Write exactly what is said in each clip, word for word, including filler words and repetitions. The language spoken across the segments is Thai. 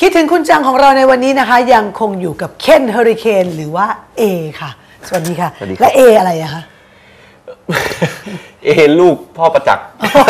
คิดถึงคุณจังของเราในวันนี้นะคะยังคงอยู่กับเคนเฮอริเคนหรือว่าเอค่ะสวัสดีค่ะและเออะไรอะคะเอลูกพ่อประจักษ์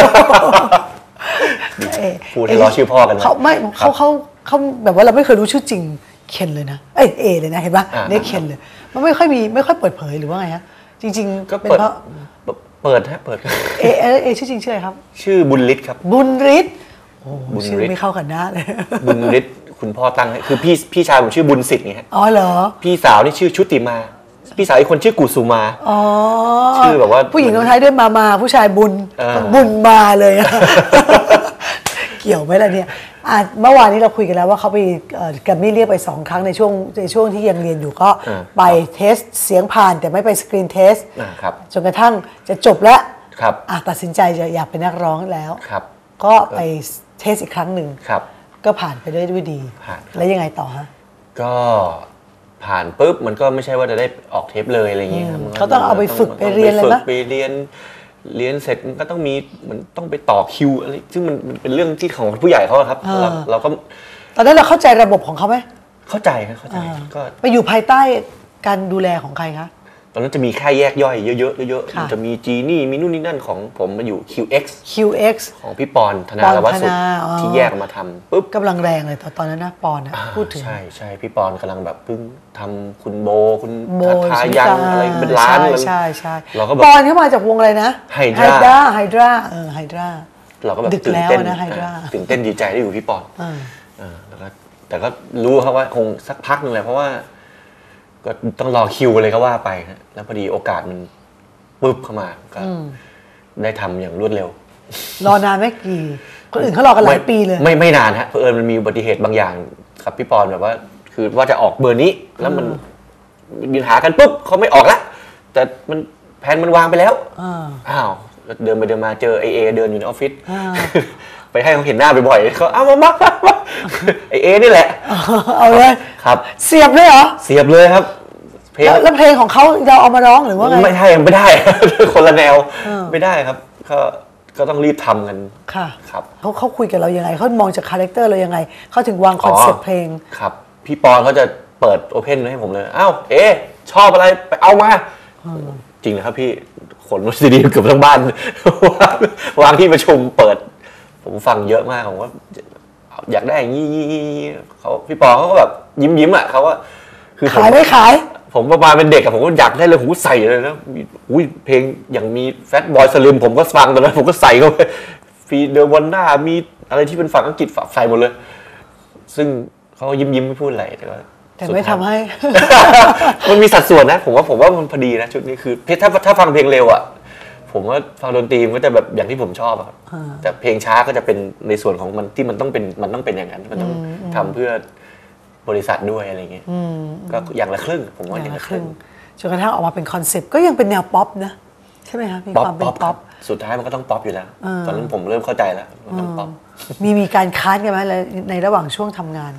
พูดให้ล้อชื่อพ่อกันนะเขาไม่เขาเขาเขาแบบว่าเราไม่เคยรู้ชื่อจริงเคนเลยนะเอ้เอเลยนะเห็นปะเนี่ยเคนเลยมันไม่ค่อยมีไม่ค่อยเปิดเผยหรือว่าไงฮะจริงๆก็เป็นเพราะเปิดฮะเปิดเอเอชื่อจริงชื่ออะไรครับชื่อบุญฤทธิ์ครับบุญฤทธิ์โอ้ชื่อไม่เข้ากันหน้าเลยบุญฤทธิ์คุณพ่อตั้งให้คือพี่พี่ชายผมชื่อบุญสิทธิ์ไงฮะอ๋อเหรอพี่สาวนี่ชื่อชุติมาพี่สาวอีกคนชื่อกุสุมาอ๋อชื่อแบบว่าผู้หญิงคนไทยด้วยมามาผู้ชายบุญบุญมาเลยเกี่ยวไหมล่ะเนี่ยเมื่อวานนี้เราคุยกันแล้วว่าเขาไปแกรมมี่เรียกไปสองครั้งในช่วงในช่วงที่ยังเรียนอยู่ก็ไปเทสเสียงผ่านแต่ไม่ไปสกรีนเทสจนกระทั่งจะจบแล้วตัดสินใจจะอยากเป็นนักร้องแล้วก็ไปเทสอีกครั้งหนึ่งก็ผ่านไปได้ด้วยดีแล้วยังไงต่อฮะก็ผ่านปุ๊บมันก็ไม่ใช่ว่าจะได้ออกเทปเลยอะไรเงี้ยเขาต้องเอาไปฝึกไปเรียนเลยมั้ยไปเรียนเรียนเสร็จมันก็ต้องมีมันต้องไปต่อคิวอะไรซึ่งมันเป็นเรื่องที่ของผู้ใหญ่เขาครับเราก็ตอนนั้นเราเข้าใจระบบของเขาไหมเข้าใจครับเข้าใจก็ไปอยู่ภายใต้การดูแลของใครคะตอนนั้นจะมีแค่แยกย่อยเยอะๆเยอะๆมันจะมีจีนี่มีนู่นนี่นั่นของผมมาอยู่ คิว เอ็กซ์คิว เอ็กซ์ของพี่ปอนธนาวัฒน์สุขที่แยกมาทำปุ๊บกำลังแรงเลยตอนนั้นนะปอนพูดถึงใช่ใช่พี่ปอนกำลังแบบเพิ่งทำคุณโบคุณทายังอะไรเป็นล้านใช่ใช่เราก็แบบปอนเข้ามาจากวงอะไรนะไฮดราไฮดราเออไฮดราเราก็แบบตื่นเต้นนะไฮดราตื่นเต้นดีใจได้อยู่พี่ปอนแล้วก็แต่ก็รู้ครับว่าคงสักพักนึงแหละเพราะว่าก็ต้องรอคิวเลยก็ว่าไปแล้วพอดีโอกาสมันปึ๊บเข้ามาก็ได้ทำอย่างรวดเร็วรอนานไหมกี่คนอื่นเขารอกันหลายปีเลยไม่ไม่นานฮะเพราะเอิญมันมีอุบัติเหตุบางอย่างครับพี่ปอนแบบว่าคือว่าจะออกเบอร์นี้แล้วมันมีปัญหากันปุ๊บเขาไม่ออกละแต่มันแผนมันวางไปแล้วอ้าวเดินไปเดินมาเจอไอเอเดินอยู่ในออฟฟิศไปให้เขาเห็นหน้าบ่อยๆเขาเอามามาไอเอนี่แหละเอาเลยครับเสียบเลยเหรอเสียบเลยครับเพลงแล้วเพลงของเขาเราเอามาร้องหรือว่าไงไม่ใช่ไม่ได้คนละแนวไม่ได้ครับก็ก็ต้องรีบทำกันค่ะครับเขาเขาคุยกับเรายังไงเขามองจากคาแรคเตอร์เรายังไงเขาถึงวางคอนเซ็ปต์เพลงครับพี่ปอนเขาจะเปิดโอเพนให้ผมเลยอ้าวเอชอบอะไรไปเอามาจริงนะครับพี่ขนซีดีเกือบทั้งบ้านวางที่ประชุมเปิดผมฟังเยอะมากผมว่าอยากได้อย่างนี้เขาพี่ปอเขาก็แบบยิ้มยิ้มอ่ะเขาว่าคือขายไม่ขายผมประมาณเป็นเด็กอะผมก็อยากได้เลยผมก็ใส่เลยนะอุ้ยเพลงอย่างมีแฟตบอยสลิมผมก็ฟังตอนนั้นผมก็ใส่เข้าไปฟีเดอร์วันด้ามีอะไรที่เป็นฝั่งอังกฤษฝักใส่หมดเลยซึ่งเขายิ้มยิ้มไม่พูดอะไรแต่ว่าแต่ไม่ทำให้มันมีสัดส่วนนะผมว่าผมว่ามันพอดีนะชุดนี้คือถ้าถ้าฟังเพลงเร็วอะผมว่าฟังดนตรีมันก็จะแบบอย่างที่ผมชอบครับแต่เพลงช้าก็จะเป็นในส่วนของมันที่มันต้องเป็นมันต้องเป็นอย่างนั้นมันต้องทำเพื่อบริษัทด้วยอะไรเงี้ยก็อย่างละครึ่งผมว่าอย่างละครึ่งจนกระทั่งออกมาเป็นคอนเซ็ปต์ก็ยังเป็นแนวป๊อปนะใช่ไหมครับมีความเป็นป๊อปสุดท้ายมันก็ต้องป๊อปอยู่แล้วตอนนั้นผมเริ่มเข้าใจแล้วมันต้องป๊อปมีมีการค้านกันไหมในระหว่างช่วงทำงาน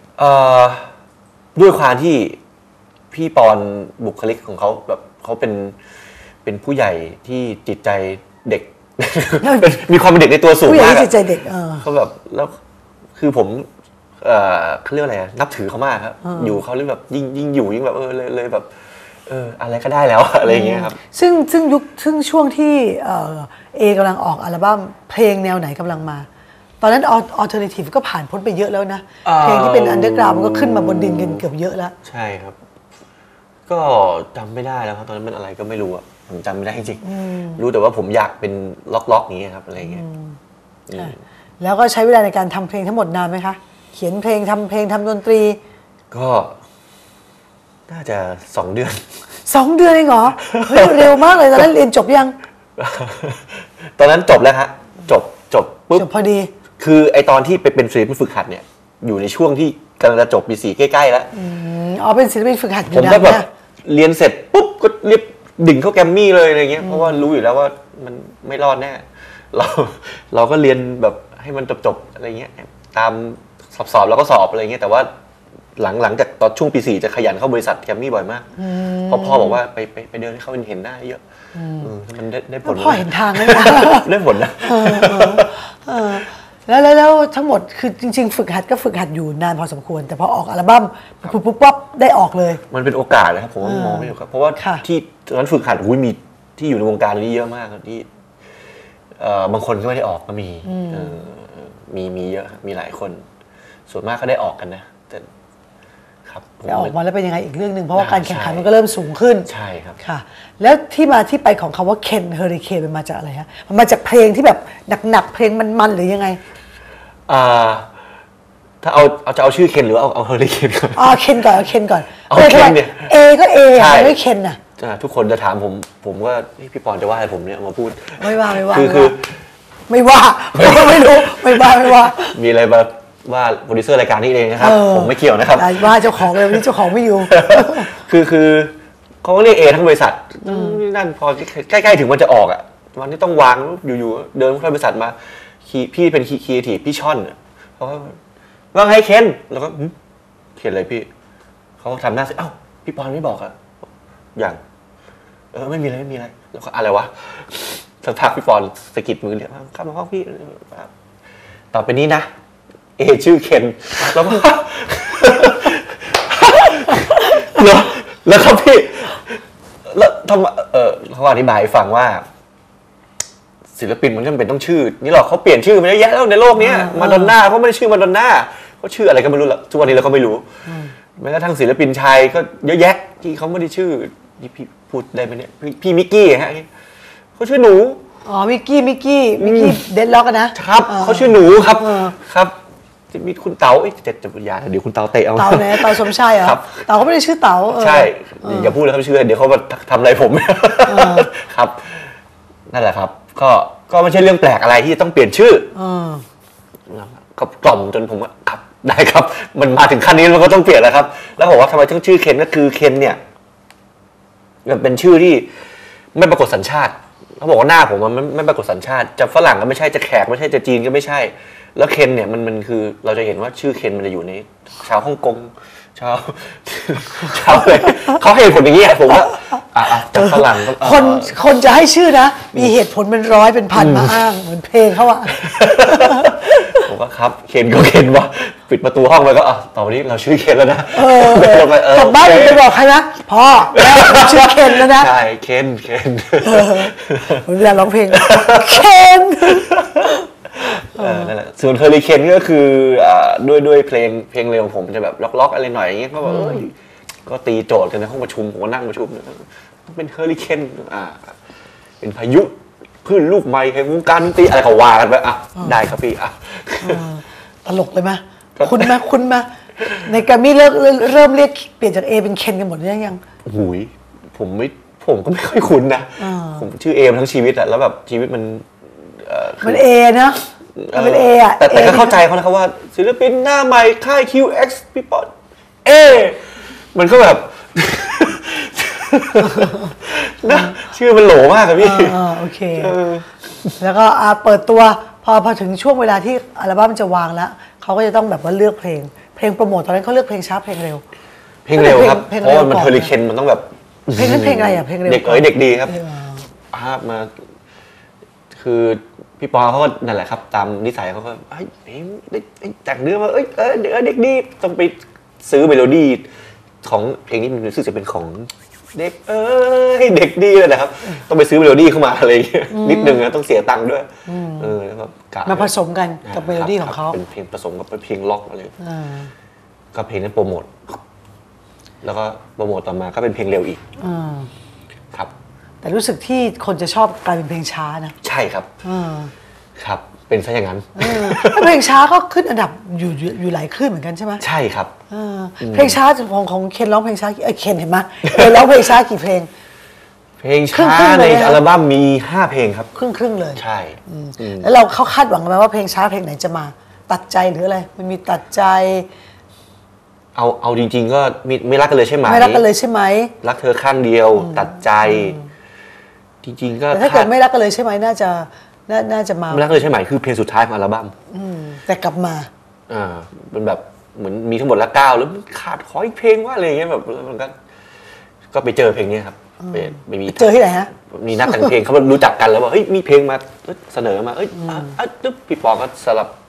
ด้วยความที่พี่ปอนบุคลิกของเขาแบบเขาเป็นเป็นผู้ใหญ่ที่จิตใจเด็กมีความเป็นเด็กในตัวสูงมากผู้ใหญ่จิตใจเด็กเขาแบบแล้วคือผมเขาเรียกอะไรนับถือเขามากครับอยู่เขาเรื่องแบบยิ่งยิ่งอยู่ยิ่งแบบเออเลยเลยแบบเอออะไรก็ได้แล้วอะไรอย่างเงี้ยครับซึ่งซึ่งยุคซึ่งช่วงที่เอ กำลังออกอัลบั้มเพลงแนวไหนกำลังมาตอนนั้นอัลเทอร์เนทีฟก็ผ่านพ้นไปเยอะแล้วนะเพลงที่เป็นอันเดอร์กราวด์มันก็ขึ้นมาบนดินกันเกือบเยอะแล้วใช่ครับก็จำไม่ได้แล้วครับตอนนั้นมันอะไรก็ไม่รู้อะผมจำไม่ได้จริงๆรู้แต่ว่าผมอยากเป็นล็อกๆอย่างเงี้ยครับอะไรเงี้ยแล้วก็ใช้เวลาในการทำเพลงทั้งหมดนานไหมคะเขียนเพลงทำเพลงทำดนตรีก็น่าจะสองเดือนสองเดือนเองเหรอเฮ้ยเร็วมากเลยตอนนั้นเรียนจบยังตอนนั้นจบแล้วฮะจบจบปุ๊บพอดีคือไอตอนที่ไปเป็นศิลปินฝึกหัดเนี่ยอยู่ในช่วงที่กำลังจะจบปีสี่ใกล้ๆแล้วอ๋อเป็นศิลปินฝึกหัดผมก็แบบเรียนเสร็จปุ๊บก็เรียบดิ่งเข้าแกรมมี่เลยอะไรเงี้ยเพราะว่ารู้อยู่แล้วว่ามันไม่รอดแน่เราเราก็เรียนแบบให้มันจบๆอะไรเงี้ยตามสอบสอบแล้วก็สอบอะไรเงี้ยแต่ว่าหลังหลังจากตอนช่วงปีสี่จะขยันเข้าบริษัทแกรมมี่บ่อยมากเพราะพ่อบอกว่าไปไปไปเดินให้เขาเห็นหน้าเยอะมันได้ได้ผลพ่อเห็นทางเลยได้ผลนะแล้วแล้วทั้งหมดคือจริงๆฝึกหัดก็ฝึกหัดอยู่นานพอสมควรแต่พอออกอัลบั้มปุ๊บปุ๊บปั๊บได้ออกเลยมันเป็นโอกาสนะครับผมว่ามองไม่ถูกครับเพราะว่าที่ตอนนั้นฝึกหัดอุ้ยมีที่อยู่ในวงการนี้เยอะมากที่บางคนก็ไม่ได้ออกก็มีมีมีเยอะมีหลายคนส่วนมากก็ได้ออกกันนะแต่ครับแต่ออกมาแล้วเป็นยังไงอีกเรื่องนึงเพราะว่าการแข่งขันมันก็เริ่มสูงขึ้นใช่ครับค่ะแล้วที่มาที่ไปของคำว่าเคนเฮอริเคนมันมาจากอะไรฮะมันมาจากเพลงที่แบบหนักๆเพลงมันๆหรือยังไงอ่าถ้าเอาเอาจะเอาชื่อเคนหรือเอาเอาเฮอริเคนก่อนอ๋อเคนก่อนเอาเคนก่อนเอาเคนเนี่ยเอก็เอไม่เคนน่ะทุกคนจะถามผมผมก็พี่ปอนจะว่าอะไรผมเนี่ยมาพูดไม่ว่าไม่ว่าคือคือไม่ว่าไม่รู้ไม่ว่าไม่ว่ามีอะไรมาว่าโปรดิวเซอร์รายการนี้เองนะครับผมไม่เกี่ยวนะครับว่าเจ้าของเลยวันนี้เจ้าของไม่อยู่คือคือเขาเรียกเอทั้งบริษัทนั่นพอใกล้ๆถึงวันจะออกอ่ะวันนี้ต้องวางอยู่ๆเดินเข้าบริษัทมาพี่เป็นคีเอทีฟพี่ช่อนเขาว่าไงเคนแล้วก็เขียนเลยพี่เขาทำหน้าเสร็จเอ้าพี่ปอนไม่บอกอะอย่างเออไม่มีอะไรไม่มีอะไรแล้วก็อะไรวะสักพักพี่ปอนสะกิดมือเรียกเข้ามาห้องพี่ต่อไปนี้นะเอชื่อเคนแล้วก็แล้วแล้วครับพี่แล้วทำเออเขาอธิบายให้ฟังว่าศิลปินมันจำเป็นต้องชื่อนี่หรอกเขาเปลี่ยนชื่อมาเยอะแยะแล้วในโลกนี้มาดอนน่าเขาไม่ได้ชื่อมาดอนน่าเขาชื่ออะไรก็ไม่รู้ละทุกวันนี้เราก็ไม่รู้แม้กระทั่งศิลปินชายก็เยอะแยะที่เขาไม่ได้ชื่อนี่พี่พูดได้ไหมเนี่ยพี่มิกกี้ฮะเขาชื่อหนูอ๋อมิกกี้มิกกี้มิกกี้เดนล็อกนะครับเขาชื่อหนูครับครับจะมีคุณเต๋าเจ็ดจักรยานเดี๋ยวคุณเต๋าเตะเอาเต๋าไหนเต๋าสมชายเหรอเต๋าเขาไม่ได้ชื่อเต๋าใช่อย่าพูดเลยครับชื่อเดี๋ยวเขามาทำอะไรผมครับนั่นแหละครับก็ก็ไม่ใช่เรื่องแปลกอะไรที่จะต้องเปลี่ยนชื่อก็กล่อมจนผมครับได้ครับมันมาถึงขั้นนี้มันก็ต้องเปลี่ยนแล้วครับแล้วบอกว่าทำไมต้องชื่อเคนก็คือเคนเนี่ยมันเป็นชื่อที่ไม่ปรากฏสัญชาติเขาบอกว่าหน้าผมมันไม่ปรากฏสัญชาติจะฝรั่งก็ไม่ใช่จะแขกไม่ใช่จะจีนก็ไม่ใช่แล้วเคนเนี่ยมันมันคือเราจะเห็นว่าชื่อเคนมันจะอยู่ในชาวฮ่องกงชาวชาวอะไรเขาให้ผลอย่างนี้ผมว่าอ่ะจะฝรั่งคนคนจะให้ชื่อนะมีเหตุผลเป็นร้อยเป็นพันมาอ้างเหมือนเพลงเขาอะผมก็ครับเคนก็เคนว่าปิดประตูห้องไปก็อ่ะต่อไปนี้เราชื่อเคนแล้วนะกลับบ้านไปบอกใครนะพ่อแล้วชื่อเคนแล้วนะใช่เคนเคนเวลาร้องเพลงเคนนั่นแหละส่วนเฮอริเคนก็คือด้วยด้วยเพลงเพลงเร็วของผมจะแบบล็อกๆอะไรหน่อยอย่างเงี้ยก็แบบก็ตีโจทย์กันในห้องประชุมผมก็นั่งประชุมต้องเป็นเฮอริเคนอ่าเป็นพายุคลื่นลูกใหม่แห่งวงการดนตรีอะไรก็ว่ากันไปอ่ะได้ครับพี่อ่ะตลกเลยไหมคุณไหมคุณไหมในแกรมมี่เริ่มเริ่มเรียกเปลี่ยนจากเอเป็นเคนกันหมดหรือยังหูยผมไม่ผมก็ไม่ค่อยคุ้นนะผมชื่อเอมาทั้งชีวิตอะแล้วแบบชีวิตมันมันเอนะมันเป็นเออะแต่แต่ก็เข้าใจเขานะครับว่าศิลปินหน้าใหม่ค่าย คิว เอ็กซ์ พี่ปอนเอมันก็แบบนะชื่อมันโหลมากครับพี่โอเคแล้วก็เปิดตัวพอพอถึงช่วงเวลาที่อัลบั้มจะวางแล้วเขาก็จะต้องแบบว่าเลือกเพลงเพลงโปรโมทตอนนั้นเขาเลือกเพลงช้าเพลงเร็วเพลงเร็วครับเพราะว่ามันเฮอริเคนมันต้องแบบเพลงนั้นเพลงอะไรอ่ะเพลงเร็วเด็กเอ๋ยเด็กดีครับภาพมาคือพี่ปอเขาก็นั่นแหละครับตามนิสัยเขาก็เฮ้ยแต่งเนื้อมาเอ้ยเออเด็กดีต้องไปซื้อเมโลดี้ของเพลงนี้มันรู้สึกจะเป็นของเด็กเอ้ยเด็กดีเลยนะครับต้องไปซื้อเมโลดี้เข้ามาอะไรนิดนึงนะต้องเสียตังค์ด้วยเออแล้วก็มาผสมกันกับเมโลดี้ของเขาเป็นเพลงผสมกับเพลงล็อกอะไรก็เพลงนั้นโปรโมทแล้วก็โปรโมทต่อมาก็เป็นเพลงเร็วอีกครับแต่รู้สึกที่คนจะชอบกลายเป็นเพลงช้านะใช่ครับครับเป็นซะอย่างนั้นเพลงช้าก็ขึ้นอันดับอยู่อยู่หลายขึ้นเหมือนกันใช่ไหมใช่ครับเพลงช้าของของเคนร้องเพลงช้าเออเคนเห็นไหมเคนร้องเพลงช้ากี่เพลงเพลงช้าในอัลบั้มมีห้าเพลงครับครึ่งครึ่งเลยใช่แล้วเราเขาคาดหวังไหมว่าเพลงช้าเพลงไหนจะมาตัดใจหรืออะไรมันมีตัดใจเอาเอาจริงๆก็ไม่ไม่รักกันเลยใช่ไหมไม่รักกันเลยใช่ไหมรักเธอข้างเดียวตัดใจจริงๆก็แต่ถ้าเกิดไม่รักกันเลยใช่ไหมน่าจะน่าจะมาไม่รักเลยใช่ไหมคือเพลงสุดท้ายของอัลบั้มแต่กลับมาอ่าเป็นแบบเหมือนมีทั้งหมดละเก้าแล้วขาดขออีกเพลงว่าอะไรอย่างเงี้ยแบบมันก็ก็ไปเจอเพลงนี้ครับไม่มีเจอที่ไหนฮะมีนักแต่งเพลงเขารู้จักกันแล้วว่าเฮ้ยมีเพลงมาเสนอมาเอ้ยอ่ะตึ๊บพี่ปอก็สลับ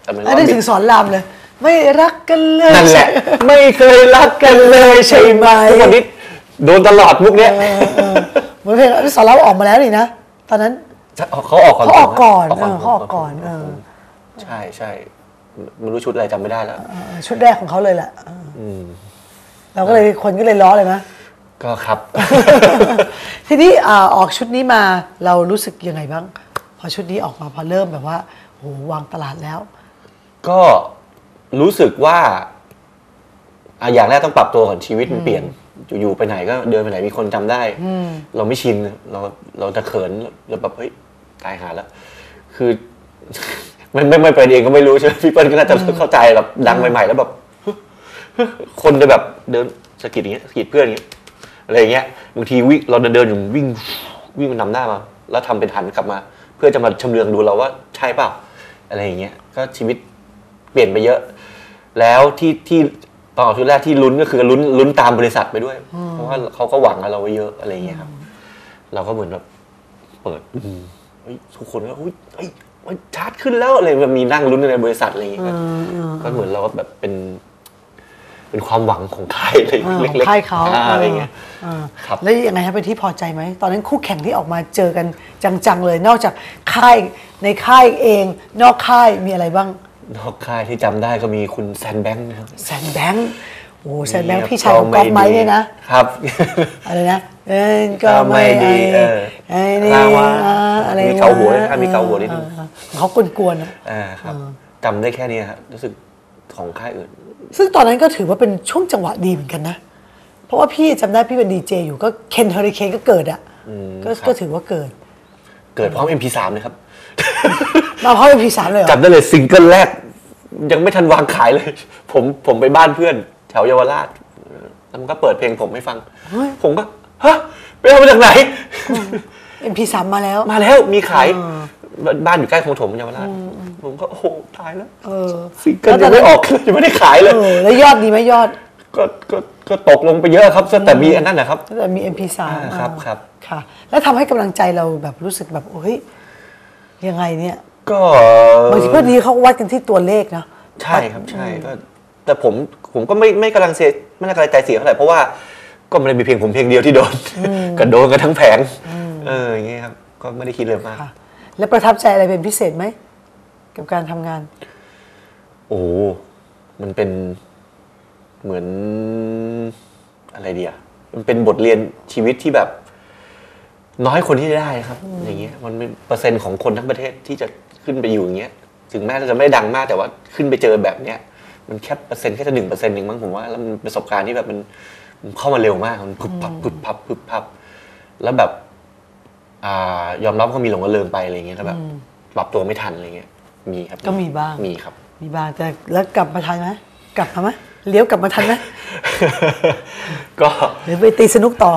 แต่มันอันนี้ถึงสอนรามเลย ไม่รักกันเลยนั่นแหละไม่เคยรักกันเลยใช่ไหมทุกวันนี้โดนตลอดมุกเนี้ยเหมือนเพลงสอนรามออกมาแล้วนี่นะตอนนั้นเขาออกก่อนเขาออกก่อนเขาออกก่อนใช่ใช่ไม่รู้ชุดอะไรจำไม่ได้แล้วชุดแรกของเขาเลยแหละเราก็เลยคนก็เลยล้อเลยมั้ยก็ครับทีนี้ออกชุดนี้มาเรารู้สึกยังไงบ้างพอชุดนี้ออกมาพอเริ่มแบบว่าโหวางตลาดแล้วก็รู้สึกว่าอย่างแรกต้องปรับตัวก่อนชีวิตมันเปลี่ยนอยู่ๆไปไหนก็เดินไปไหนมีคนจำได้เราไม่ชินเราเราจะเขินเราแบบเฮ้ยตายหาแล้วคือไม่ไม่ไม่เป็นเองก็ไม่รู้ใช่ไหมพี่เปิ้ลก็น่าจะเข้าใจแบบดังใหม่ๆแล้วแบบคนจะแบบเดินสะกิดอย่างเงี้ยสะกิดเพื่อนอย่างเงี้ยอะไรอย่างเงี้ยบางทีวิ่งเราเดินเดินอยู่วิ่งวิ่งมันนำหน้ามาแล้วทำเป็นหันกลับมาเพื่อจะมาชำเลืองดูเราว่าใช่เปล่าอะไรอย่างเงี้ยก็ชีวิตเปลี่ยนไปเยอะแล้วที่ที่ตอนออกชุดแรกที่ลุ้นก็คือลุ้นลุ้นตามบริษัทไปด้วยเพราะว่าเขาก็หวังกับเราไว้เยอะอะไรอย่างเงี้ยครับเราก็เหมือนแบบเปิดทุกคนก็อุ้ยเฮ้ยมันชาร์จขึ้นแล้วอะไรมันมีนั่งลุ้นในบริษัทอะไรอย่างเงี้ยก็เหมือนเราก็แบบเป็นเป็นความหวังของค่ายเลยเล็กๆค่ายเขาอะไรเงี้ยครับแล้วยังไงครับเป็นที่พอใจไหมตอนนั้นคู่แข่งที่ออกมาเจอกันจังๆเลยนอกจากค่ายในค่ายเองนอกค่ายมีอะไรบ้างนอกค่ายที่จำได้ก็มีคุณแซนแบงค์นะครับแซนแบงค์โอ้แซนแบงค์พี่ชายของก๊อฟไม้เนี่ยนะครับอะไรนะเอ็นก็ไม่ดีไอ้นี่อะไรมีเกาหัวมีเกาหัวนิดนึงเขากวนๆนะอ่าครับจำได้แค่นี้ครับรู้สึกของค่ายอื่นซึ่งตอนนั้นก็ถือว่าเป็นช่วงจังหวะดีเหมือนกันนะเพราะว่าพี่จำได้พี่เป็นดีเจอยู่ก็เคนเฮอริเคนก็เกิดอ่ะก็ถือว่าเกิดเกิดพร้อม เอ็ม พี สาม เลยครับมาพร้อม เอ็ม พี สาม เลยเหรอจำได้เลยซิงเกิลแรกยังไม่ทันวางขายเลยผมผมไปบ้านเพื่อนแถวเยาวราชแล้วมันก็เปิดเพลงผมให้ฟังผมก็ฮะไปเอามาจากไหนเอ็ม พี สาม มาแล้วมาแล้วมีขายบ้านอยู่ใกล้คลองถมเยาวราชผมก็โอ้โหตายแล้วซิงเกิลยังไม่ออกยังไม่ได้ขายเลยแล้วยอดดีไหมยอดก็ก็ก็ตกลงไปเยอะครับแต่มีอันนั้นนะครับแต่มี เอ็ม พี สามครับครับค่ะแล้วทำให้กำลังใจเราแบบรู้สึกแบบเฮ้ยยังไงเนี่ยก็บางทีเพื่อนนี้เขาวัดกันที่ตัวเลขนะใช่ครับใช่ก็แต่ผมผมก็ไม่ไม่กำลังเสียไม่กำลังใจเสียเท่าไหร่เพราะว่าก็ไม่ได้มีเพียงผมเพียงเดียวที่โดนก็โดนกันทั้งแผงเอออย่างเงี้ยครับก็ไม่ได้คิดเลยมากแล้วประทับใจอะไรเป็นพิเศษไหมกับการทำงานโอ้มันเป็นเหมือนอะไรเดียวมันเป็นบทเรียนชีวิตที่แบบน้อยคนที่ได้ครับอย่างเงี้ยมันเป็นเปอร์เซ็นต์ของคนทั้งประเทศที่จะขึ้นไปอยู่อย่างเงี้ยถึงแม้จะไม่ดังมากแต่ว่าขึ้นไปเจอแบบเนี้ยมันแค่เปอร์เซ็นต์แค่จะหนึ่งเปอร์เซ็นต์เองมั้งผมว่าแล้วมันประสบการณ์ที่แบบมันเข้ามาเร็วมากมันพึบพับพึบพับพึบพับแล้วแบบอ่ายอมรับก็มีหลงระเริงไปอะไรเงี้ยแล้วแบบปรับตัวไม่ทันอะไรเงี้ยมีครับก็มีบ้างมีครับมีบ้างแต่แล้วกลับมาทันไหมกลับมาไหมเลี้ยวกลับมาทันไหมก็หรือไปตีสนุกต่อ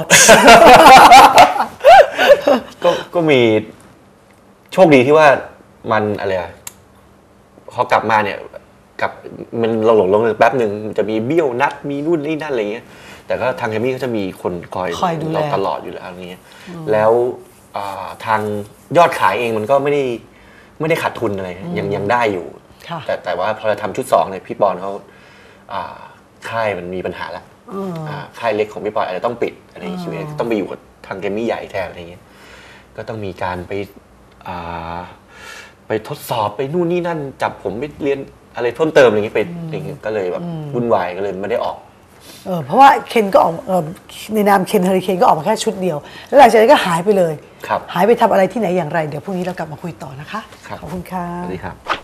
ก็ก็มีโชคดีที่ว่ามันอะไรอะพอกลับมาเนี่ยกับมันหลงหลงลงแป๊บหนึ่งจะมีเบี้ยวนัดมีนู่นนี่นั่นอะไรเงี้ยแต่ก็ทางแกมมี่ก็จะมีคนคอยเราตลอดอยู่แล้วอะไรเงี้ยแล้วทางยอดขายเองมันก็ไม่ได้ไม่ได้ขาดทุนอะไรยังยังได้อยู่แต่แต่ว่าพอเราทำชุดสองเนี่ยพี่ปอนเขาค่ายมันมีปัญหาแล้วค่ายเล็กของพี่ปอนอาจจะต้องปิดอะไรชีวิตต้องไปอยู่กับทางแกมมี่ใหญ่แทนอะไรเงี้ยก็ต้องมีการไปไปทดสอบไปนู่นนี่นั่นจับผมไปเรียนอะไรเพิ่มเติมอะไรเงี้ยไปอย่างเงี้ยก็เลยแบบวุ่นวายก็เลยไม่ได้ออกเออเพราะว่าเคนก็ออกในนามเคนเฮอริเคนก็ออกมาแค่ชุดเดียวแล้วหลังจากนั้นก็หายไปเลยหายไปทำอะไรที่ไหนอย่างไรเดี๋ยวพรุ่งนี้เรากลับมาคุยต่อนะคะขอบคุณค่ะสวัสดีครับ